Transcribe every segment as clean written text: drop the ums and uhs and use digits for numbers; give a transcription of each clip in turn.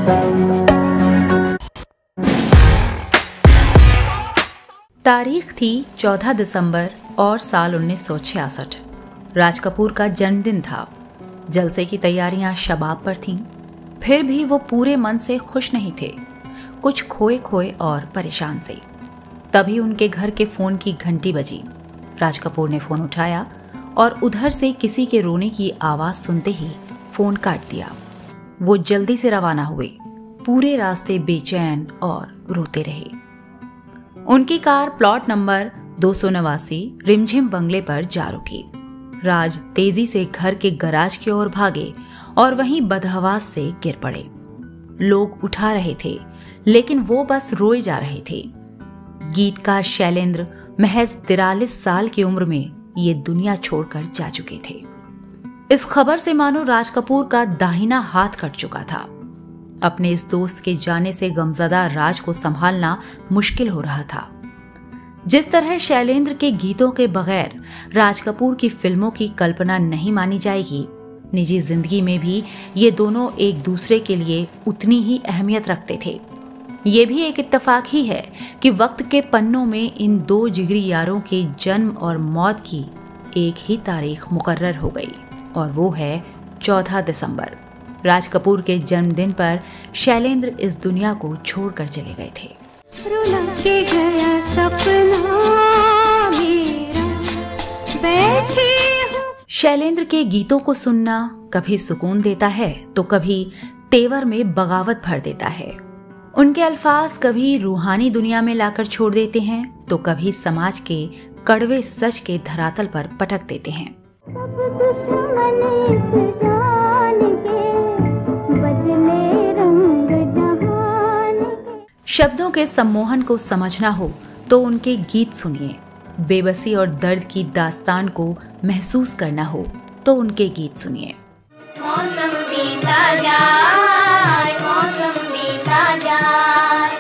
तारीख थी 14 दिसंबर और साल 1966। राज कपूर का जन्मदिन था। जलसे की तैयारियां शबाब पर थीं। फिर भी वो पूरे मन से खुश नहीं थे, कुछ खोए खोए और परेशान से। तभी उनके घर के फोन की घंटी बजी। राज कपूर ने फोन उठाया और उधर से किसी के रोने की आवाज सुनते ही फोन काट दिया। वो जल्दी से रवाना हुए। पूरे रास्ते बेचैन और रोते रहे। उनकी कार प्लॉट नंबर 289 रिमझिम बंगले पर जा रुकी। राज तेजी से घर के गराज की ओर भागे और वहीं बदहवास से गिर पड़े। लोग उठा रहे थे, लेकिन वो बस रोए जा रहे थे। गीतकार शैलेंद्र महज 43 साल की उम्र में ये दुनिया छोड़कर जा चुके थे। इस खबर से मानो राज कपूर का दाहिना हाथ कट चुका था। अपने इस दोस्त के जाने से गमज़दा राज को संभालना मुश्किल हो रहा था। जिस तरह शैलेंद्र के गीतों के बगैर राज कपूर की फिल्मों की कल्पना नहीं मानी जाएगी, निजी जिंदगी में भी ये दोनों एक दूसरे के लिए उतनी ही अहमियत रखते थे। ये भी एक इत्तेफाक ही है कि वक्त के पन्नों में इन दो जिगरी यारों के जन्म और मौत की एक ही तारीख मुकर्रर हो गई, और वो है 14 दिसंबर। राज कपूर के जन्मदिन पर शैलेंद्र इस दुनिया को छोड़कर चले गए थे। शैलेंद्र के गीतों को सुनना कभी सुकून देता है तो कभी तेवर में बगावत भर देता है। उनके अल्फाज कभी रूहानी दुनिया में लाकर छोड़ देते हैं तो कभी समाज के कड़वे सच के धरातल पर पटक देते हैं। शब्दों के सम्मोहन को समझना हो तो उनके गीत सुनिए। बेबसी और दर्द की दास्तान को महसूस करना हो तो उनके गीत सुनिए। मौसम बीता जाए, मौसम बीता जाए।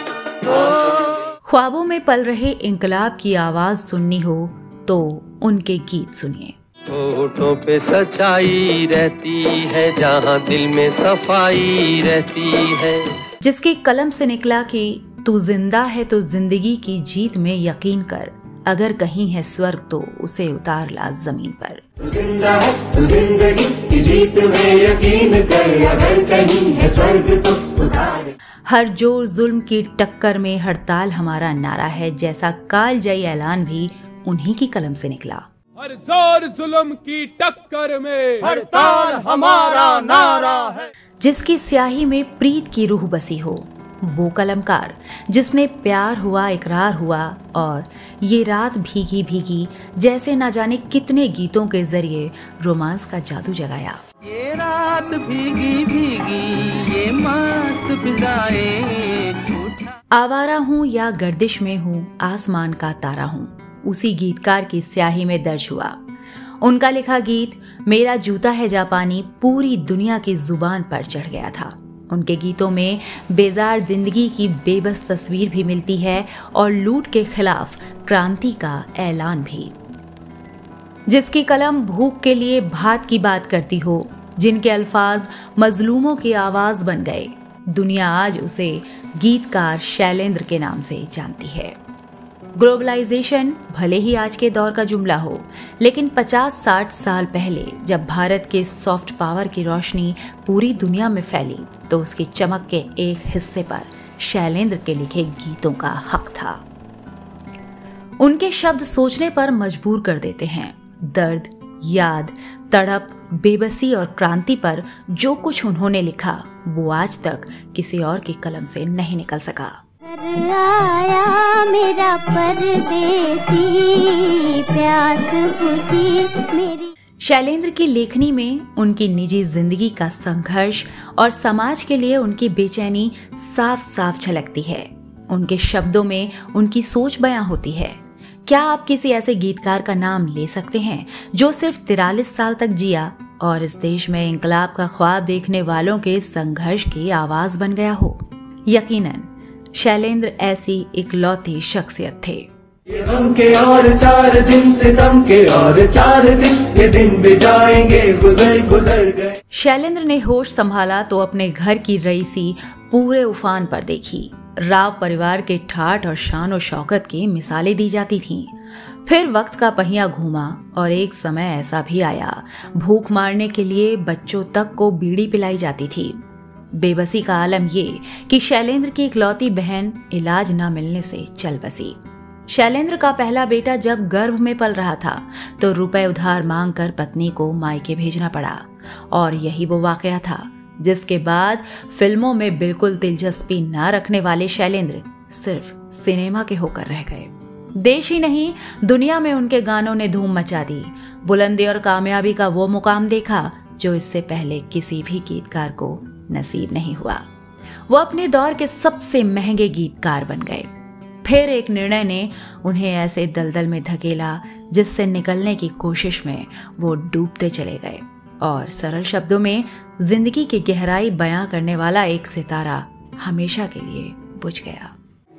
ख्वाबों में पल रहे इंकलाब की आवाज सुननी हो तो उनके गीत सुनिए। होठों पे सच्चाई रहती है, जहां दिल में सफाई रहती है। जिसकी कलम से निकला कि तू जिंदा है तो जिंदगी की जीत में यकीन कर, अगर कहीं है स्वर्ग तो उसे उतार ला जमीन पर। तू जिंदा है तो जिंदगी की जीत में यकीन कर, अगर कहीं है स्वर्ग तो उतार। हर जोर जुल्म की टक्कर में हड़ताल हमारा नारा है, जैसा कालजयी ऐलान भी उन्हीं की कलम से निकला। हर जोर जुल्म की टक्कर में हड़ताल हमारा नारा है। जिसकी स्याही में प्रीत की रूह बसी हो, वो कलमकार जिसने प्यार हुआ, इकरार हुआ और ये रात भीगी भीगी जैसे ना जाने कितने गीतों के जरिए रोमांस का जादू जगाया। ये रात भीगी भीगी ये मस्त फिजाएं। आवारा हूँ या गर्दिश में हूँ, आसमान का तारा हूँ, उसी गीतकार की स्याही में दर्ज हुआ। उनका लिखा गीत मेरा जूता है जापानी पूरी दुनिया की जुबान पर चढ़ गया था। उनके गीतों में बेजार जिंदगी की बेबस तस्वीर भी मिलती है और लूट के खिलाफ क्रांति का ऐलान भी। जिसकी कलम भूख के लिए भात की बात करती हो, जिनके अल्फाज मजलूमों की आवाज बन गए, दुनिया आज उसे गीतकार शैलेंद्र के नाम से जानती है। ग्लोबलाइजेशन भले ही आज के दौर का जुमला हो, लेकिन 50-60 साल पहले जब भारत के सॉफ्ट पावर की रोशनी पूरी दुनिया में फैली तो उसकी चमक के एक हिस्से पर शैलेंद्र के लिखे गीतों का हक था। उनके शब्द सोचने पर मजबूर कर देते हैं। दर्द, याद, तड़प, बेबसी और क्रांति पर जो कुछ उन्होंने लिखा वो आज तक किसी और की कलम से नहीं निकल सका। आया मेरा परदेसी, प्यास बुझी मेरी। शैलेंद्र की लेखनी में उनकी निजी जिंदगी का संघर्ष और समाज के लिए उनकी बेचैनी साफ साफ झलकती है। उनके शब्दों में उनकी सोच बयां होती है। क्या आप किसी ऐसे गीतकार का नाम ले सकते हैं जो सिर्फ 43 साल तक जिया और इस देश में इंकलाब का ख्वाब देखने वालों के संघर्ष की आवाज बन गया हो? यकीनन शैलेंद्र ऐसी इकलौती शख्सियत थे। गम के और 4 दिन सितम के और 4 दिन, ये दिन भी जाएंगे गुजर गए। शैलेंद्र ने होश संभाला तो अपने घर की रईसी पूरे उफान पर देखी। राव परिवार के ठाठ और शान और शौकत की मिसालें दी जाती थीं। फिर वक्त का पहिया घूमा और एक समय ऐसा भी आया, भूख मारने के लिए बच्चों तक को बीड़ी पिलाई जाती थी। बेबसी का आलम ये कि शैलेंद्र की इकलौती बहन इलाज न मिलने से चल बसी। शैलेंद्र का पहला बेटा जब गर्भ में पल रहा था तो रुपए उधार मांगकर पत्नी को मायके भेजना पड़ा, और यही वो वाकया था जिसके बाद फिल्मों में बिल्कुल दिलचस्पी न रखने वाले शैलेंद्र सिर्फ सिनेमा के होकर रह गए। देश ही नहीं, दुनिया में उनके गानों ने धूम मचा दी। बुलंदी और कामयाबी का वो मुकाम देखा जो इससे पहले किसी भी गीतकार को नसीब नहीं हुआ। वो अपने दौर के सबसे महंगे गीतकार बन गए। फिर एक निर्णय ने उन्हें ऐसे दलदल में धकेला जिससे निकलने की कोशिश में वो डूबते चले गए, और सरल शब्दों में जिंदगी की गहराई बयां करने वाला एक सितारा हमेशा के लिए बुझ गया।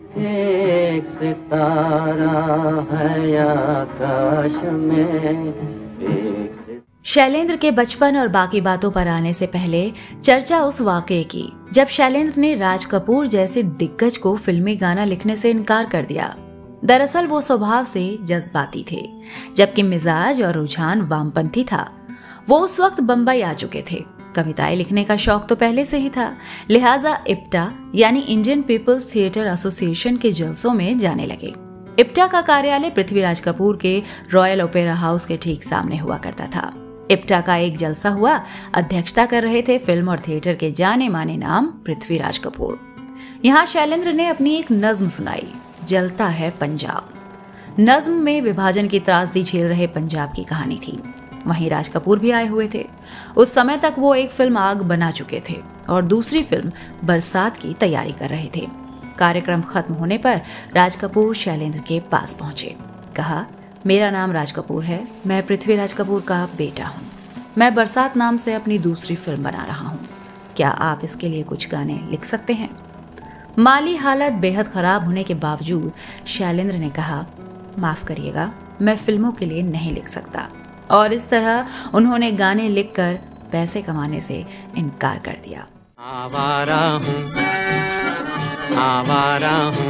एक सितारा है आकाश में। शैलेंद्र के बचपन और बाकी बातों पर आने से पहले चर्चा उस वाकये की जब शैलेंद्र ने राज कपूर जैसे दिग्गज को फिल्मी गाना लिखने से इनकार कर दिया। दरअसल वो स्वभाव से जज्बाती थे, जबकि मिजाज और रुझान वामपंथी था। वो उस वक्त बंबई आ चुके थे। कविताएं लिखने का शौक तो पहले से ही था, लिहाजा इप्टा यानी इंडियन पीपल्स थिएटर एसोसिएशन के जलसों में जाने लगे। इप्टा का कार्यालय पृथ्वीराज कपूर के रॉयल ओपेरा हाउस के ठीक सामने हुआ करता था। इप्टा का एक जलसा हुआ, अध्यक्षता कर रहे थे फिल्म और थिएटर के जाने माने नाम पृथ्वीराज कपूर। यहाँ शैलेंद्र ने अपनी एक नज्म सुनाई, जलता है पंजाब। नज्म में विभाजन की त्रासदी झेल रहे पंजाब की कहानी थी। वहीं राज कपूर भी आए हुए थे। उस समय तक वो एक फिल्म आग बना चुके थे और दूसरी फिल्म बरसात की तैयारी कर रहे थे। कार्यक्रम खत्म होने पर राज कपूर शैलेंद्र के पास पहुंचे। कहा, मेरा नाम राज कपूर है, मैं पृथ्वीराज कपूर का बेटा हूँ। मैं बरसात नाम से अपनी दूसरी फिल्म बना रहा हूँ। क्या आप इसके लिए कुछ गाने लिख सकते हैं? माली हालत बेहद खराब होने के बावजूद शैलेंद्र ने कहा, माफ करिएगा, मैं फिल्मों के लिए नहीं लिख सकता। और इस तरह उन्होंने गाने लिखकर पैसे कमाने से इनकार कर दिया। आवारा हूँ।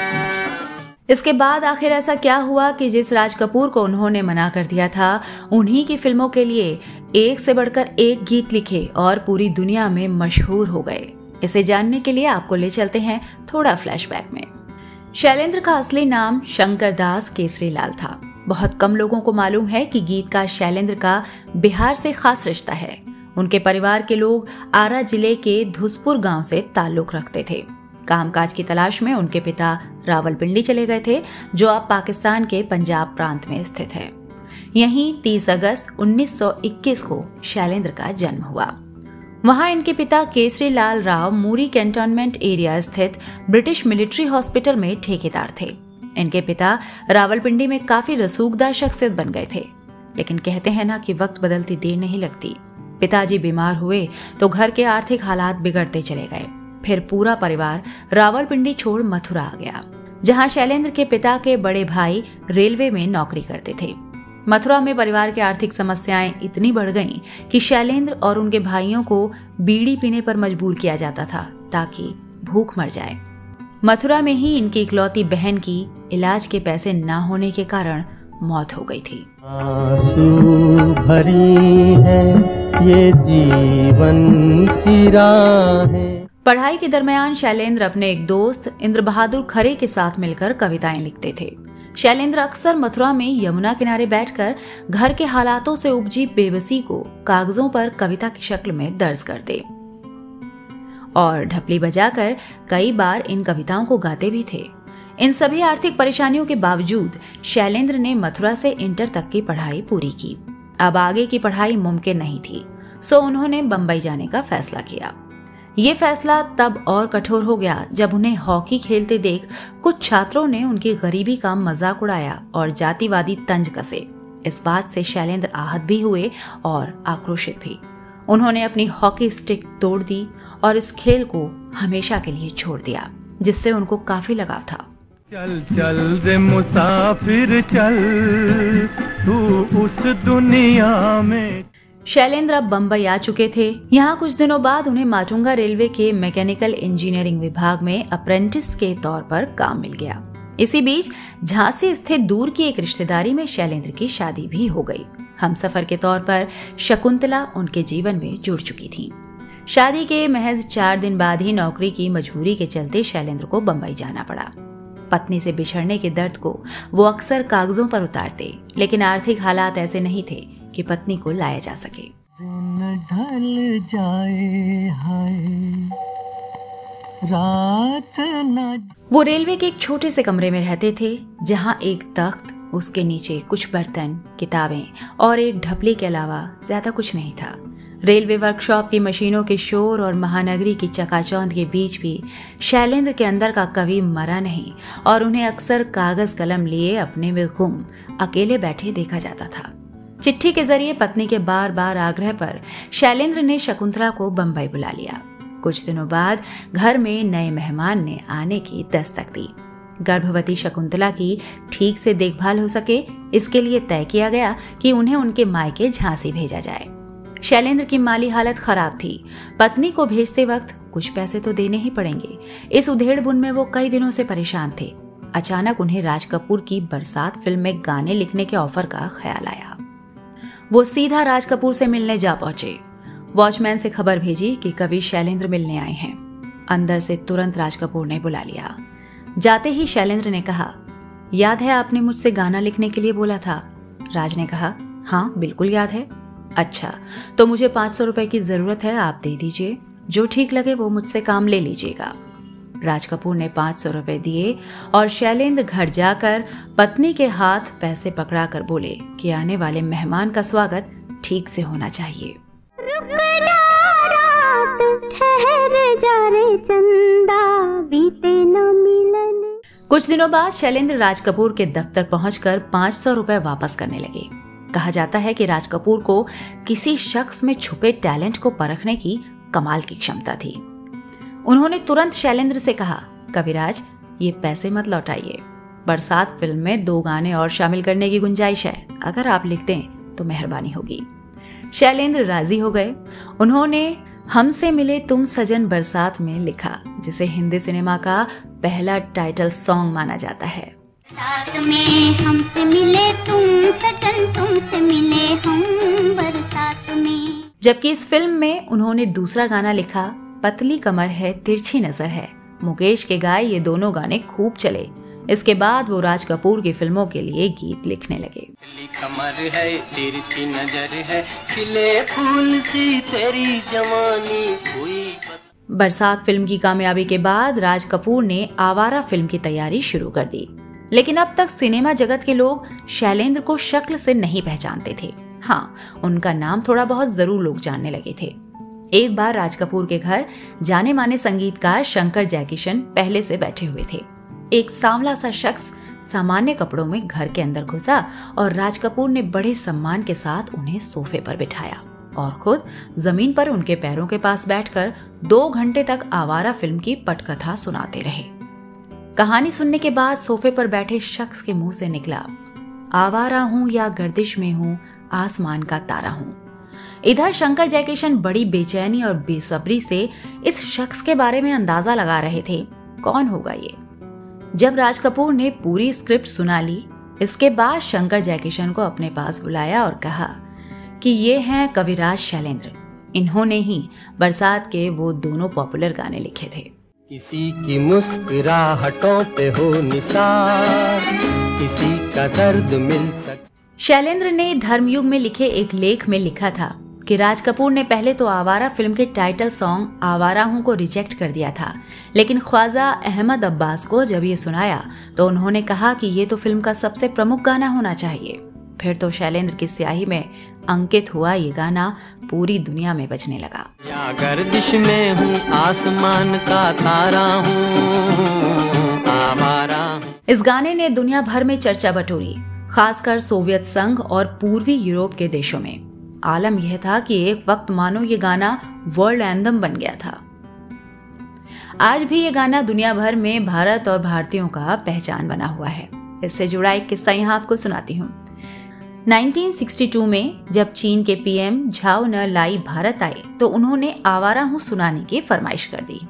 इसके बाद आखिर ऐसा क्या हुआ कि जिस राज कपूर को उन्होंने मना कर दिया था, उन्हीं की फिल्मों के लिए एक से बढ़कर एक गीत लिखे और पूरी दुनिया में मशहूर हो गए। इसे जानने के लिए आपको ले चलते हैं थोड़ा फ्लैशबैक में। शैलेंद्र का असली नाम शंकर दास केसरी लाल था। बहुत कम लोगों को मालूम है कि गीतकार शैलेंद्र का बिहार से खास रिश्ता है। उनके परिवार के लोग आरा जिले के धुसपुर गांव से ताल्लुक रखते थे। कामकाज की तलाश में उनके पिता रावलपिंडी चले गए थे, जो अब पाकिस्तान के पंजाब प्रांत में स्थित है। यहीं 30 अगस्त 1921 को शैलेंद्र का जन्म हुआ। वहां इनके पिता केसरी लाल राव मूरी कैंटोनमेंट एरिया स्थित ब्रिटिश मिलिट्री हॉस्पिटल में ठेकेदार थे। इनके पिता रावलपिंडी में काफी रसूखदार शख्सियत बन गए थे, लेकिन कहते हैं ना कि वक्त बदलती देर नहीं लगती। पिताजी बीमार हुए तो घर के आर्थिक हालात बिगड़ते चले गए। फिर पूरा परिवार रावलपिंडी छोड़ मथुरा आ गया, जहां शैलेंद्र के पिता के बड़े भाई रेलवे में नौकरी करते थे। मथुरा में परिवार की आर्थिक समस्याएं इतनी बढ़ गईं कि शैलेंद्र और उनके भाइयों को बीड़ी पीने पर मजबूर किया जाता था ताकि भूख मर जाए। मथुरा में ही इनकी इकलौती बहन की इलाज के पैसे न होने के कारण मौत हो गई थी। आंसू भरी है ये जीवन की राहें। पढ़ाई के दरमियान शैलेंद्र अपने एक दोस्त इंद्र बहादुर खरे के साथ मिलकर कविताएं लिखते थे। शैलेंद्र अक्सर मथुरा में यमुना किनारे बैठकर घर के हालातों से उपजी बेबसी को कागजों पर कविता की शक्ल में दर्ज करते और ढपली बजाकर कई बार इन कविताओं को गाते भी थे। इन सभी आर्थिक परेशानियों के बावजूद शैलेंद्र ने मथुरा से इंटर तक की पढ़ाई पूरी की। अब आगे की पढ़ाई मुमकिन नहीं थी, सो उन्होंने बंबई जाने का फैसला किया। ये फैसला तब और कठोर हो गया जब उन्हें हॉकी खेलते देख कुछ छात्रों ने उनकी गरीबी का मजाक उड़ाया और जातिवादी तंज कसे। इस बात से शैलेंद्र आहत भी हुए और आक्रोशित भी। उन्होंने अपनी हॉकी स्टिक तोड़ दी और इस खेल को हमेशा के लिए छोड़ दिया, जिससे उनको काफी लगाव था। चल चल रे मुसाफिर चल तू उस दुनिया में। शैलेंद्र अब बम्बई आ चुके थे। यहाँ कुछ दिनों बाद उन्हें माटुंगा रेलवे के मैकेनिकल इंजीनियरिंग विभाग में अप्रेंटिस के तौर पर काम मिल गया। इसी बीच झांसी स्थित दूर की एक रिश्तेदारी में शैलेंद्र की शादी भी हो गई। हमसफर के तौर पर शकुंतला उनके जीवन में जुड़ चुकी थी। शादी के महज 4 दिन बाद ही नौकरी की मजबूरी के चलते शैलेंद्र को बम्बई जाना पड़ा। पत्नी से बिछड़ने के दर्द को वो अक्सर कागजों पर उतारते, लेकिन आर्थिक हालात ऐसे नहीं थे कि पत्नी को लाया जा सके। ढल जाए हाय रात न। वो रेलवे के एक छोटे से कमरे में रहते थे, जहां एक तख्त, उसके नीचे कुछ बर्तन, किताबें और एक ढपली के अलावा ज्यादा कुछ नहीं था। रेलवे वर्कशॉप की मशीनों के शोर और महानगरी की चकाचौंध के बीच भी शैलेंद्र के अंदर का कवि मरा नहीं और उन्हें अक्सर कागज कलम लिए अपने में गुम अकेले बैठे देखा जाता था। चिट्ठी के जरिए पत्नी के बार बार आग्रह पर शैलेंद्र ने शकुंतला को बंबई बुला लिया। कुछ दिनों बाद घर में नए मेहमान ने आने की दस्तक दी। गर्भवती शकुंतला की ठीक से देखभाल हो सके, इसके लिए तय किया गया कि उन्हें उनके मायके झांसी भेजा जाए। शैलेंद्र की माली हालत खराब थी। पत्नी को भेजते वक्त कुछ पैसे तो देने ही पड़ेंगे। इस उधेड़-बुन में वो कई दिनों से परेशान थे। अचानक उन्हें राज कपूर की बरसात फिल्म में गाने लिखने के ऑफर का ख्याल आया। वो सीधा राज कपूर से मिलने जा पहुंचे। वॉचमैन से खबर भेजी कि कवि शैलेंद्र मिलने आए हैं। अंदर से तुरंत राज कपूर ने बुला लिया। जाते ही शैलेंद्र ने कहा, याद है आपने मुझसे गाना लिखने के लिए बोला था? राज ने कहा, हाँ बिल्कुल याद है। अच्छा, तो मुझे 500 रुपए की जरूरत है, आप दे दीजिए। जो ठीक लगे वो मुझसे काम ले लीजिएगा। राज कपूर ने 500 रुपए दिए और शैलेंद्र घर जाकर पत्नी के हाथ पैसे पकड़ाकर बोले कि आने वाले मेहमान का स्वागत ठीक से होना चाहिए। रुक जा रात, ठहर जा रे चंदा, बीते न मिलन। कुछ दिनों बाद शैलेंद्र राज कपूर के दफ्तर पहुंचकर 500 रुपए वापस करने लगे। कहा जाता है कि राज कपूर को किसी शख्स में छुपे टैलेंट को परखने की कमाल की क्षमता थी। उन्होंने तुरंत शैलेंद्र से कहा, कविराज ये पैसे मत लौटाइए, बरसात फिल्म में 2 गाने और शामिल करने की गुंजाइश है, अगर आप लिख दें तो मेहरबानी होगी। शैलेंद्र राजी हो गए। उन्होंने हमसे मिले तुम सजन बरसात में लिखा, जिसे हिंदी सिनेमा का पहला टाइटल सॉन्ग माना जाता है। साथ में हमसे मिले तुम सजन, तुमसे मिले हम बरसात में। जबकि इस फिल्म में उन्होंने दूसरा गाना लिखा, पतली कमर है तिरछी नजर है। मुकेश के गाए ये दोनों गाने खूब चले। इसके बाद वो राज कपूर की फिल्मों के लिए गीत लिखने लगे। पतली कमर है तिरछी नजर है, खिले फूल सी तेरी जवानी हुई। बरसात फिल्म की कामयाबी के बाद राज कपूर ने आवारा फिल्म की तैयारी शुरू कर दी। लेकिन अब तक सिनेमा जगत के लोग शैलेंद्र को शक्ल से नहीं पहचानते थे। हाँ, उनका नाम थोड़ा बहुत जरूर लोग जानने लगे थे। एक बार राज कपूर के घर जाने माने संगीतकार शंकर जयकिशन पहले से बैठे हुए थे। एक सांवला सा शख्स सामान्य कपड़ों में घर के अंदर घुसा और राज कपूर ने बड़े सम्मान के साथ उन्हें सोफे पर बिठाया और खुद जमीन पर उनके पैरों के पास बैठकर 2 घंटे तक आवारा फिल्म की पटकथा सुनाते रहे। कहानी सुनने के बाद सोफे पर बैठे शख्स के मुंह से निकला, आवारा हूं या गर्दिश में हूं, आसमान का तारा हूं। इधर शंकर जयकिशन बड़ी बेचैनी और बेसब्री से इस शख्स के बारे में अंदाजा लगा रहे थे, कौन होगा ये। जब राज कपूर ने पूरी स्क्रिप्ट सुना ली, इसके बाद शंकर जयकिशन को अपने पास बुलाया और कहा कि ये हैं कविराज शैलेंद्र। इन्होंने ही बरसात के वो दोनों पॉपुलर गाने लिखे थे। किसी की मुस्कुराहटों पे हो निसार, किसी का दर्द मिल सकता। शैलेंद्र ने धर्मयुग में लिखे एक लेख में लिखा था कि राज कपूर ने पहले तो आवारा फिल्म के टाइटल सॉन्ग आवारा हूं को रिजेक्ट कर दिया था, लेकिन ख्वाजा अहमद अब्बास को जब ये सुनाया तो उन्होंने कहा कि ये तो फिल्म का सबसे प्रमुख गाना होना चाहिए। फिर तो शैलेंद्र की स्याही में अंकित हुआ ये गाना पूरी दुनिया में बजने लगा। या गर्दिश में हूँ, आसमान का तारा हूँ, आवारा हूँ। इस गाने ने दुनिया भर में चर्चा बटोरी, खासकर सोवियत संघ और पूर्वी यूरोप के देशों में। आलम यह था कि एक वक्त मानो ये गाना वर्ल्ड एंथम बन गया था। आज भी ये गाना दुनिया भर में भारत और भारतीयों का पहचान बना हुआ है। इससे जुड़ा एक किस्सा यहाँ आपको सुनाती हूँ। 1962 में जब चीन के पीएम झाओ एनलाई भारत आए तो उन्होंने आवारा हूँ सुनाने की फरमाइश कर दी,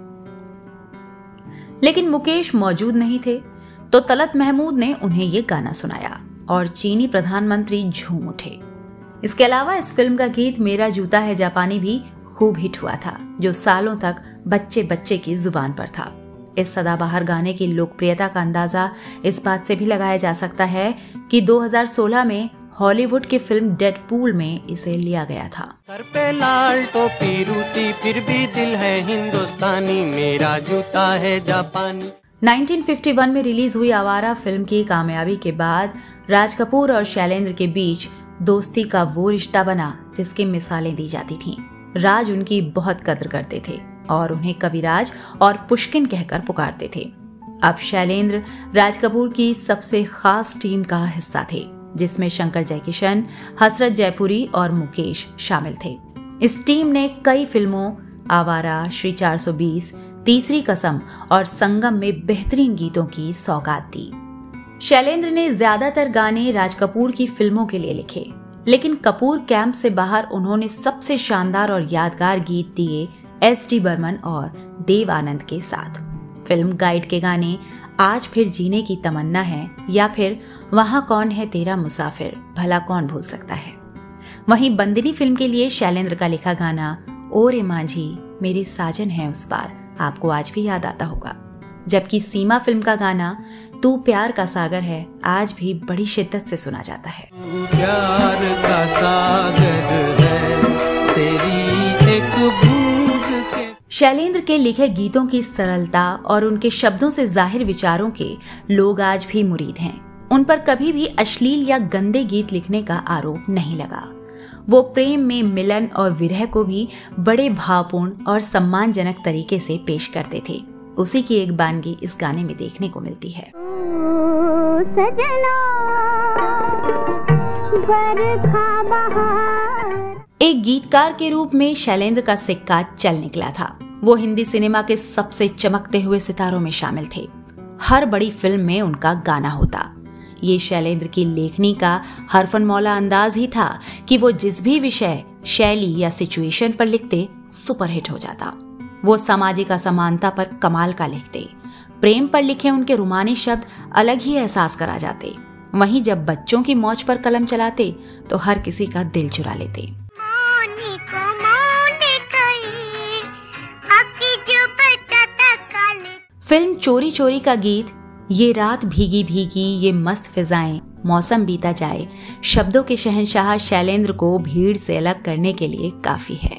लेकिन मुकेश मौजूद नहीं थे तो तलत महमूद ने उन्हें ये गाना सुनाया और चीनी प्रधानमंत्री झूम उठे। इसके अलावा इस फिल्म का गीत मेरा जूता है जापानी भी खूब हिट हुआ था, जो सालों तक बच्चे बच्चे की जुबान पर था। इस सदाबहार गाने की लोकप्रियता का अंदाजा इस बात से भी लगाया जा सकता है कि 2016 में हॉलीवुड की फिल्म डेडपूल में इसे लिया गया था। सर पे लाल टोपी रूसी फिर भी दिल है हिंदुस्तानी, मेरा जूता है जापानी। 1951 में रिलीज हुई आवारा फिल्म की कामयाबी के बाद राज कपूर और शैलेंद्र के बीच दोस्ती का वो रिश्ता बना जिसकी मिसालें दी जाती थीं। राज उनकी बहुत कद्र करते थे और उन्हें कविराज और पुष्किन कहकर पुकारते थे। अब शैलेंद्र राज कपूर की सबसे खास टीम का हिस्सा थे, जिसमें शंकर जयकिशन, हसरत जयपुरी और मुकेश शामिल थे। इस टीम ने कई फिल्मों आवारा, श्री 420, तीसरी कसम और संगम में बेहतरीन गीतों की सौगात दी। शैलेंद्र ने ज्यादातर गाने राज कपूर की फिल्मों के लिए लिखे, लेकिन कपूर कैंप से बाहर उन्होंने सबसे शानदार और यादगार गीत दिए एस.डी. बर्मन और देव आनंद के साथ। फिल्म गाइड के गाने आज फिर जीने की तमन्ना है या फिर वहां कौन है तेरा मुसाफिर भला कौन भूल सकता है। वहीं बंदिनी फिल्म के लिए शैलेंद्र का लिखा गाना ओ रे माझी मेरी साजन है उस पार आपको आज भी याद आता होगा, जबकि सीमा फिल्म का गाना तू प्यार का सागर है आज भी बड़ी शिद्दत से सुना जाता है। प्यार का सागर है तेरी एक बूंद के। शैलेंद्र के लिखे गीतों की सरलता और उनके शब्दों से जाहिर विचारों के लोग आज भी मुरीद हैं। उन पर कभी भी अश्लील या गंदे गीत लिखने का आरोप नहीं लगा। वो प्रेम में मिलन और विरह को भी बड़े भावपूर्ण और सम्मानजनक तरीके से पेश करते थे। उसी की एक बानगी इस गाने में देखने को मिलती है। सजना बरखा बहार। एक गीतकार के रूप में शैलेंद्र का सिक्का चल निकला था। वो हिंदी सिनेमा के सबसे चमकते हुए सितारों में शामिल थे। हर बड़ी फिल्म में उनका गाना होता। ये शैलेंद्र की लेखनी का हरफन मौला अंदाज ही था कि वो जिस भी विषय, शैली या सिचुएशन पर लिखते सुपरहिट हो जाता। वो सामाजिक असमानता पर कमाल का लिखते। प्रेम पर लिखे उनके रुमानी शब्द अलग ही एहसास करा जाते। वहीं जब बच्चों की मौज पर कलम चलाते तो हर किसी का दिल चुरा लेते। फिल्म चोरी चोरी का गीत ये रात भीगी भीगी ये मस्त फिजाएं मौसम बीता जाए शब्दों के शहंशाह शैलेंद्र को भीड़ से अलग करने के लिए काफी है।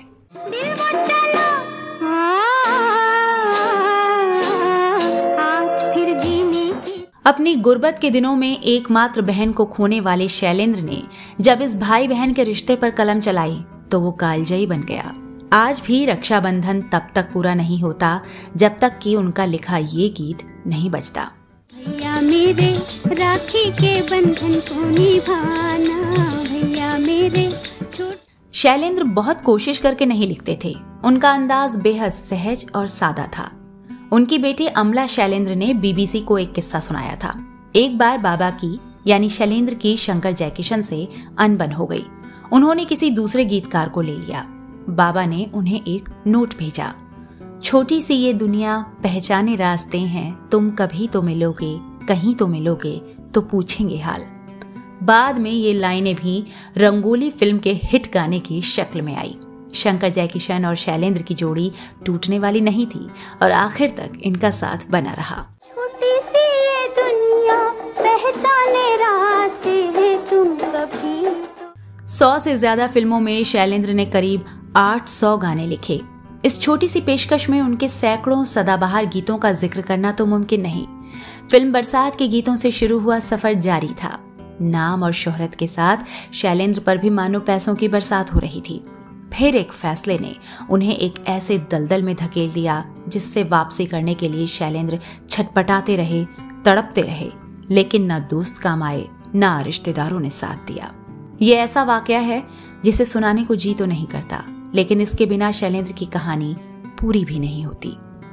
अपनी गुर्बत के दिनों में एकमात्र बहन को खोने वाले शैलेंद्र ने जब इस भाई बहन के रिश्ते पर कलम चलाई तो वो कालजयी बन गया। आज भी रक्षाबंधन तब तक पूरा नहीं होता जब तक कि उनका लिखा ये गीत नहीं बजता। भैया मेरे राखी के बंधन को निभाना, भैया मेरे। शैलेंद्र बहुत कोशिश करके नहीं लिखते थे। उनका अंदाज बेहद सहज और सादा था। उनकी बेटी अमला शैलेंद्र ने बीबीसी को एक किस्सा सुनाया था। एक बार बाबा की यानी शैलेंद्र की शंकर जयकिशन से अनबन हो गई। उन्होंने किसी दूसरे गीतकार को ले लिया। बाबा ने उन्हें एक नोट भेजा। छोटी सी ये दुनिया पहचाने रास्ते हैं, तुम कभी तो मिलोगे, कहीं तो मिलोगे तो पूछेंगे हाल। बाद में ये लाइनें भी रंगोली फिल्म के हिट गाने की शक्ल में आई। शंकर जयकिशन और शैलेंद्र की जोड़ी टूटने वाली नहीं थी और आखिर तक इनका साथ बना रहा। छोटी सी ये दुनिया पहचाने रास्ते हैं, तुम कभी। 100 से ज्यादा फिल्मों में शैलेंद्र ने करीब 800 गाने लिखे। इस छोटी सी पेशकश में उनके सैकड़ों सदाबहार गीतों का जिक्र करना तो मुमकिन नहीं। फिल्म बरसात के गीतों से शुरू हुआ सफर जारी था। नाम और शोहरत के साथ शैलेंद्र पर भी मानो पैसों की बरसात हो रही थी। फिर एक फैसले ने उन्हें एक ऐसे दलदल में धकेल दिया जिससे वापसी करने के लिए शैलेंद्र छटपटाते रहे, तड़पते रहे, लेकिन न दोस्त काम आए न रिश्तेदारों ने साथ दिया। ये ऐसा वाकया है जिसे सुनाने को जी तो नहीं करता, लेकिन इसके बिना शैलेंद्र की कहानी पूरी भी नहीं होती।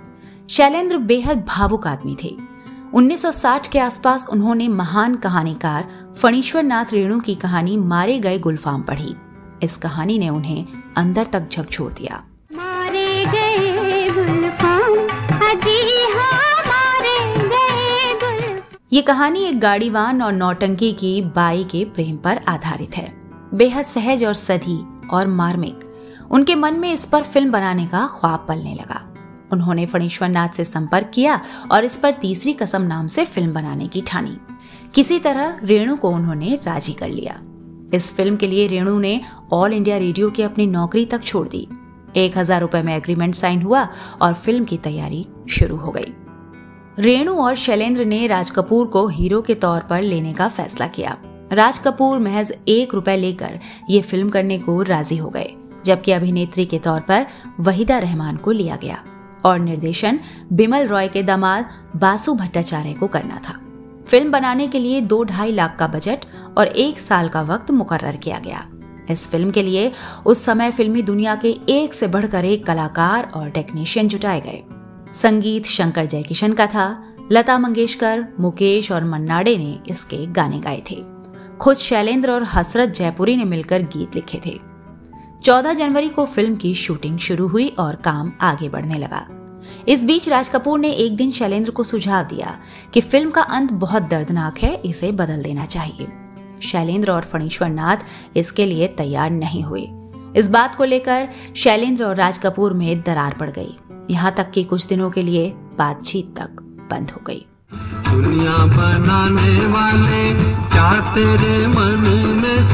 शैलेंद्र बेहद भावुक आदमी थे। 1960 के आसपास उन्होंने महान कहानीकार फणीश्वर नाथ रेणु की कहानी मारे गए गुलफाम पढ़ी। इस कहानी ने उन्हें अंदर तक झकझोर दिया। मारे गए गुलफाम, अजी हाँ मारे गए गुल। ये कहानी एक गाड़ीवान और नौटंकी की बाई के प्रेम पर आधारित है। बेहद सहज और सधी और मार्मिक। उनके मन में इस पर फिल्म बनाने का ख्वाब पलने लगा। उन्होंने फणीश्वर नाथ से संपर्क किया और इस पर तीसरी कसम नाम से फिल्म बनाने की ठानी। किसी तरह रेणु को उन्होंने राजी कर लिया। इस फिल्म के लिए रेणु ने ऑल इंडिया रेडियो की अपनी नौकरी तक छोड़ दी। 1000 रुपए में एग्रीमेंट साइन हुआ और फिल्म की तैयारी शुरू हो गई। रेणु और शैलेंद्र ने राज कपूर को हीरो के तौर पर लेने का फैसला किया। राज कपूर महज 1 रुपए लेकर ये फिल्म करने को राजी हो गए, जबकि अभिनेत्री के तौर पर वहीदा रहमान को लिया गया और निर्देशन बिमल रॉय के दामाद बासु भट्टाचार्य को करना था। फिल्म बनाने के लिए 2-2.5 लाख का बजट और 1 साल का वक्त मुकर्रर किया गया। इस फिल्म के लिए उस समय फिल्मी दुनिया के एक से बढ़कर एक कलाकार और टेक्नीशियन जुटाए गए। संगीत शंकर जयकिशन का था। लता मंगेशकर, मुकेश और मन्नाडे ने इसके गाने गाए थे। खुद शैलेंद्र और हसरत जयपुरी ने मिलकर गीत लिखे थे। 14 जनवरी को फिल्म की शूटिंग शुरू हुई और काम आगे बढ़ने लगा। इस बीच राज कपूर ने एक दिन शैलेंद्र को सुझाव दिया कि फिल्म का अंत बहुत दर्दनाक है, इसे बदल देना चाहिए। शैलेंद्र और फणीश्वर नाथ इसके लिए तैयार नहीं हुए। इस बात को लेकर शैलेंद्र और राज कपूर में दरार पड़ गई। यहाँ तक कि कुछ दिनों के लिए बातचीत तक बंद हो गई। दुनिया बनाने वाले क्या तेरे मन में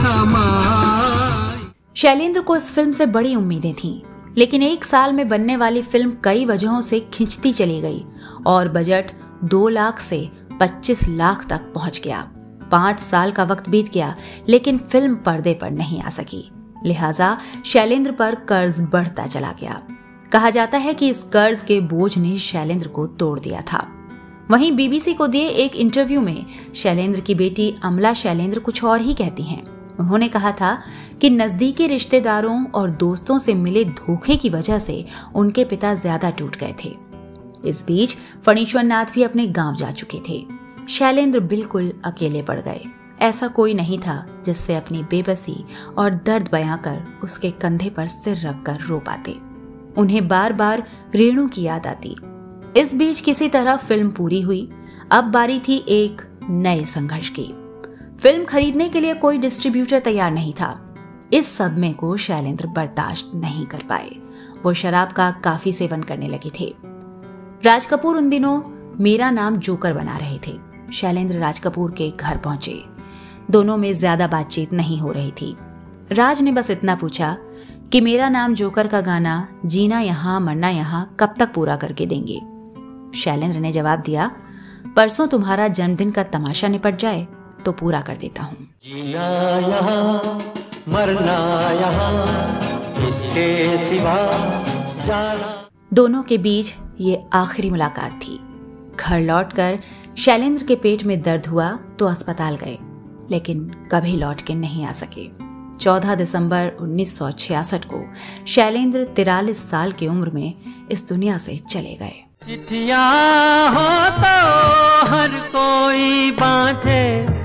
समाए। शैलेंद्र को इस फिल्म से बड़ी उम्मीदें थीं, लेकिन 1 साल में बनने वाली फिल्म कई वजहों से खिंचती चली गई और बजट 2 लाख से 25 लाख तक पहुंच गया। 5 साल का वक्त बीत गया, लेकिन फिल्म पर्दे पर नहीं आ सकी। लिहाजा शैलेंद्र पर कर्ज बढ़ता चला गया। कहा जाता है कि इस कर्ज के बोझ ने शैलेंद्र को तोड़ दिया था। वहीं बीबीसी को दिए एक इंटरव्यू में शैलेंद्र की बेटी अमला शैलेंद्र कुछ और ही कहती हैं। उन्होंने कहा था कि नजदीकी रिश्तेदारों और दोस्तों से मिले धोखे की वजह से उनके पिता ज्यादा टूट गए थे। इस बीच फणीश्वर नाथ भी अपने गांव जा चुके थे। शैलेंद्र बिल्कुल अकेले पड़ गए। ऐसा कोई नहीं था जिससे अपनी बेबसी और दर्द बयां कर उसके कंधे पर सिर रखकर रो पाते। उन्हें बार बार रेणु की याद आती। इस बीच किसी तरह फिल्म पूरी हुई। अब बारी थी एक नए संघर्ष की। फिल्म खरीदने के लिए कोई डिस्ट्रीब्यूटर तैयार नहीं था। इस सदमे को शैलेंद्र बर्दाश्त नहीं कर पाए। वो शराब का काफी सेवन करने लगे थे। राज कपूर उन दिनों मेरा नाम जोकर बना रहे थे। शैलेंद्र राज कपूर के घर पहुंचे। दोनों में ज्यादा बातचीत नहीं हो रही थी। राज ने बस इतना पूछा कि मेरा नाम जोकर का गाना जीना यहाँ मरना यहाँ कब तक पूरा करके देंगे। शैलेंद्र ने जवाब दिया, परसों तुम्हारा जन्मदिन का तमाशा निपट जाए तो पूरा कर देता हूँ। जीना यहाँ मरना यहाँ इसके सिवा जाना। दोनों के बीच ये आखिरी मुलाकात थी। घर लौटकर शैलेंद्र के पेट में दर्द हुआ तो अस्पताल गए, लेकिन कभी लौट के नहीं आ सके। 14 दिसंबर 1966 को शैलेंद्र 43 साल की उम्र में इस दुनिया से चले गए। चिट्ठियां हो तो हर कोई बांधे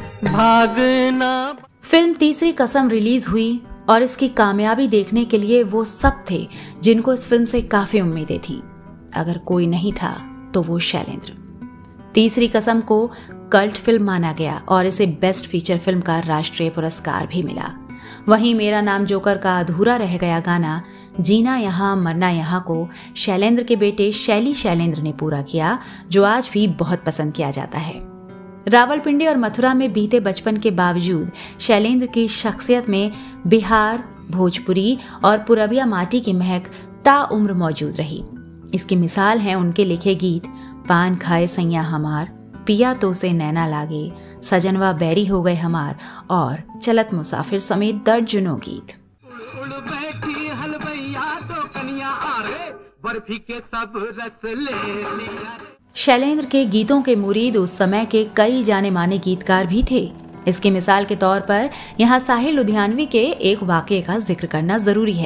भागना। फिल्म तीसरी कसम रिलीज हुई और इसकी कामयाबी देखने के लिए वो सब थे जिनको इस फिल्म से काफी उम्मीदें थी। अगर कोई नहीं था तो वो शैलेंद्र। तीसरी कसम को कल्ट फिल्म माना गया और इसे बेस्ट फीचर फिल्म का राष्ट्रीय पुरस्कार भी मिला। वहीं मेरा नाम जोकर का अधूरा रह गया गाना जीना यहाँ मरना यहाँ को शैलेंद्र के बेटे शैली शैलेंद्र ने पूरा किया, जो आज भी बहुत पसंद किया जाता है। रावलपिंडी और मथुरा में बीते बचपन के बावजूद शैलेंद्र की शख्सियत में बिहार, भोजपुरी और पुरबिया माटी की महक ताउम्र मौजूद रही। इसकी मिसाल है उनके लिखे गीत पान खाए सैया हमार, पिया तो से नैना लागे, सजनवा बैरी हो गए हमार और चलत मुसाफिर समेत दर्जनों गीत। उड़ बैठी हलवैया तो कनिया आ रे, बर्फी के सब रस ले लिया। शैलेंद्र के गीतों के मुरीद उस समय के कई जाने माने गीतकार भी थे। इसकी मिसाल के तौर पर यहाँ साहिल लुधियानवी के एक वाकये का जिक्र करना जरूरी है।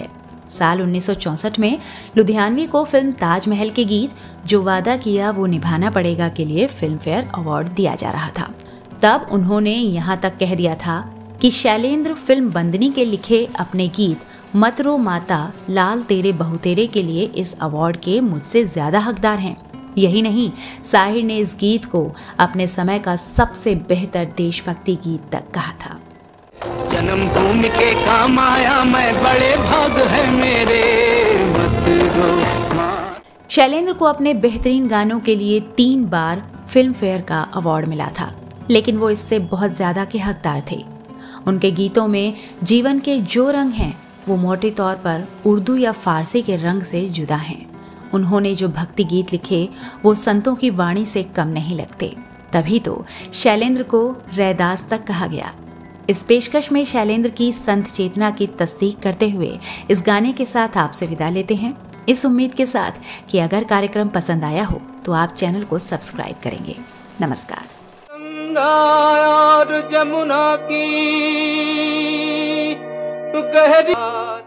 साल 1964 में लुधियानवी को फिल्म ताजमहल के गीत जो वादा किया वो निभाना पड़ेगा के लिए फिल्म फेयर अवार्ड दिया जा रहा था। तब उन्होंने यहाँ तक कह दिया था कि शैलेंद्र फिल्म बंदनी के लिखे अपने गीत मत रो माता लाल तेरे बहु तेरे के लिए इस अवार्ड के मुझसे ज्यादा हकदार हैं। यही नहीं, साहिर ने इस गीत को अपने समय का सबसे बेहतर देशभक्ति गीत तक कहा था। जन्मभूमि के काम आया मैं, बड़े भाग है मेरे, मत रो माँ। शैलेंद्र को अपने बेहतरीन गानों के लिए 3 बार फिल्म फेयर का अवार्ड मिला था, लेकिन वो इससे बहुत ज्यादा के हकदार थे। उनके गीतों में जीवन के जो रंग हैं वो मोटे तौर पर उर्दू या फारसी के रंग से जुदा हैं। उन्होंने जो भक्ति गीत लिखे वो संतों की वाणी से कम नहीं लगते। तभी तो शैलेंद्र को रैदास तक कहा गया। इस पेशकश में शैलेंद्र की संत चेतना की तस्दीक करते हुए इस गाने के साथ आपसे विदा लेते हैं, इस उम्मीद के साथ कि अगर कार्यक्रम पसंद आया हो तो आप चैनल को सब्सक्राइब करेंगे। नमस्कार। गंगा और जमुना की गहरी